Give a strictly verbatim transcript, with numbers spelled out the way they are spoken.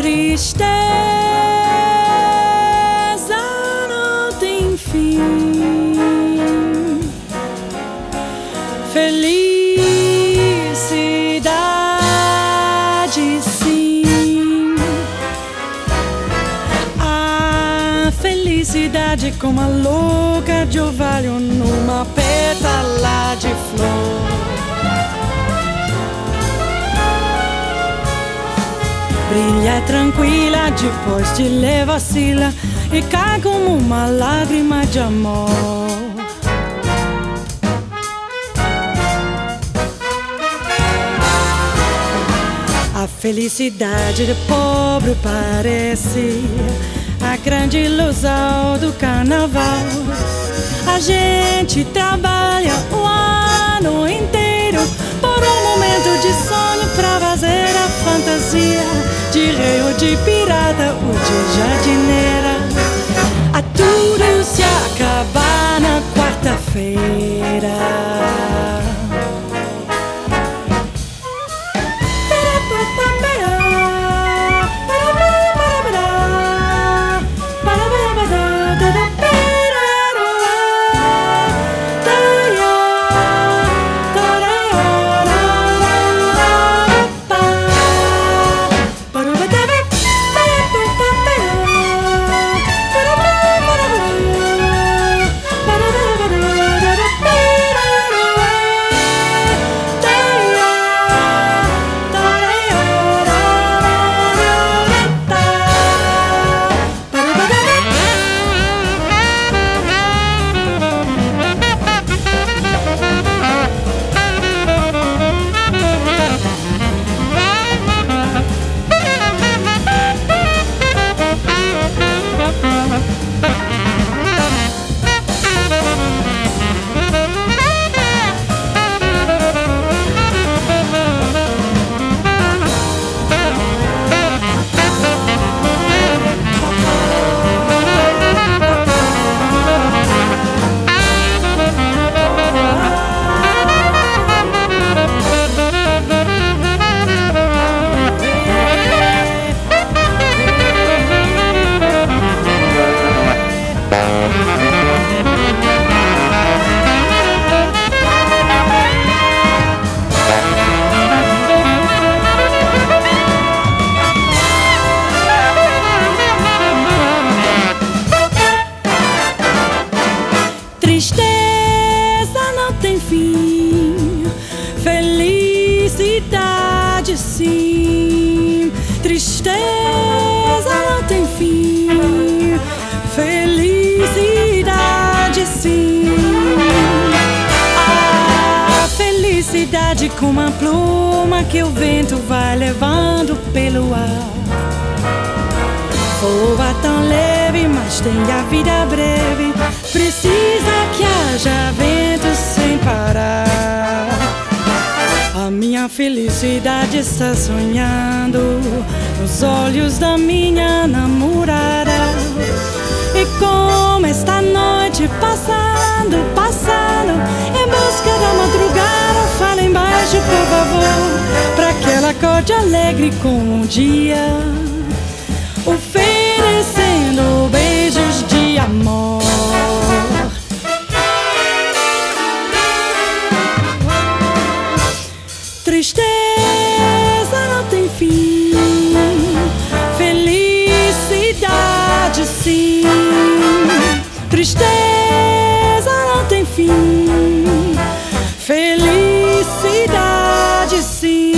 Tristeza não tem fim, felicidade sim. A felicidade como a louca de orvalho numa pétala de flor. Brilha tranquila, depois de ler vacila e cai como uma lágrima de amor. A felicidade do pobre parece a grande ilusão do carnaval. A gente trabalha o ano inteiro por um momento de sonho pra fazer a fantasia de rei ou de pirata ou de jardineira. A tudo se acabar na quarta-feira. Tristeza não tem fim, felicidade sim. Tristeza não tem fim, felicidade sim. A felicidade como uma pluma que o vento vai levando pelo ar. Voa tão leve, mas tem a vida breve. Precisa que haja vento sem parar. A minha felicidade está sonhando nos olhos da minha namorada. E como esta noite passando, passando em busca da madrugada, fala embaixo, por favor, pra que ela acorde alegre com o dia, oferecendo beijos de amor. Tristeza não tem fim, felicidade sim. Tristeza não tem fim, felicidade sim.